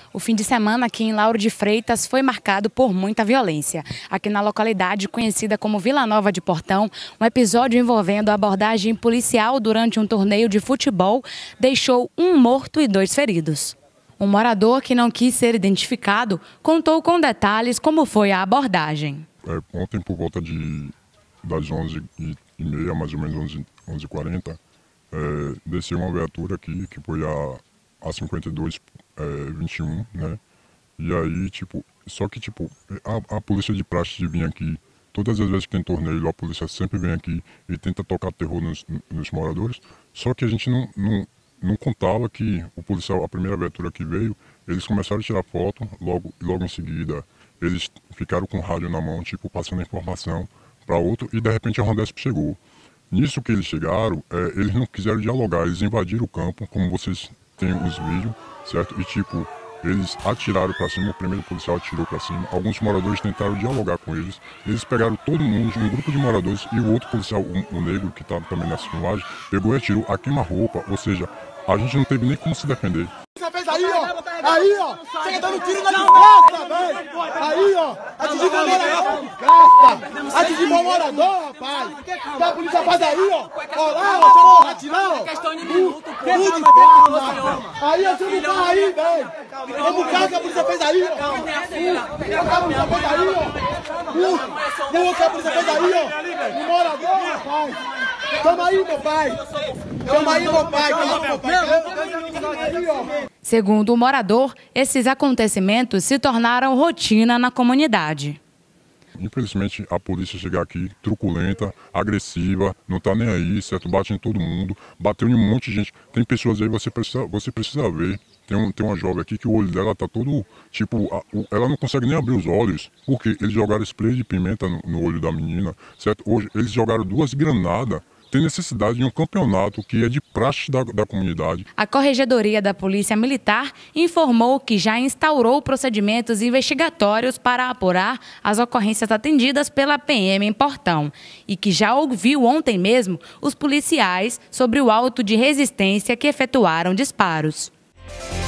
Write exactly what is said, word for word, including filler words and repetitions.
O fim de semana aqui em Lauro de Freitas foi marcado por muita violência. Aqui na localidade conhecida como Vila Nova de Portão, um episódio envolvendo a abordagem policial durante um torneio de futebol deixou um morto e dois feridos. Um morador que não quis ser identificado contou com detalhes como foi a abordagem. É, ontem, por volta de, das onze e meia, mais ou menos onze e quarenta, é, desceu uma viatura aqui, que foi a, a cinquenta e dois, vinte e um, né? E aí, tipo, só que, tipo, a, a polícia de praxe de vir aqui, todas as vezes que tem torneio, a polícia sempre vem aqui e tenta tocar terror nos, nos moradores, só que a gente não, não, não contava que o policial, a primeira viatura que veio, eles começaram a tirar foto, logo, logo em seguida, eles ficaram com o rádio na mão, tipo, passando informação para outro, e de repente a Rondesp chegou. Nisso que eles chegaram, é, eles não quiseram dialogar, eles invadiram o campo, como vocês têm os vídeos, certo? E tipo, eles atiraram para cima, o primeiro policial atirou para cima, alguns moradores tentaram dialogar com eles, eles pegaram todo mundo, um grupo de moradores, e o outro policial, o, o negro, que estava também nessa filmagem, pegou e atirou a queima-roupa, ou seja, a gente não teve nem como se defender. Você fez aí, ó, aí, ó, você tá dando tiro na desgraça, velho, aí, ó, atingiu o morador, desgraça, atingiu o morador, rapaz, que a polícia faz aí, ó, ó lá, ó, ó, atirar, ó, questão de minuto, tudo de calma, aí, ó, você não tá aí, velho, vamos cá que a polícia fez aí, ó, o que a polícia fez aí, ó, o que a polícia fez aí, ó, o morador, rapaz, toma aí, meu pai, toma aí, meu pai, calma, meu pai, aí, ó. Segundo o morador, esses acontecimentos se tornaram rotina na comunidade. Infelizmente, a polícia chega aqui truculenta, agressiva, não tá nem aí, certo? Bate em todo mundo, bateu em um monte de gente. Tem pessoas aí, você precisa, você precisa ver. Tem, um, tem uma jovem aqui que o olho dela tá todo, tipo, a, o, ela não consegue nem abrir os olhos, porque eles jogaram spray de pimenta no, no olho da menina, certo? Hoje, eles jogaram duas granadas. Tem necessidade de um campeonato que é de praxe da, da comunidade. A Corregedoria da Polícia Militar informou que já instaurou procedimentos investigatórios para apurar as ocorrências atendidas pela P M em Portão e que já ouviu ontem mesmo os policiais sobre o auto de resistência que efetuaram disparos.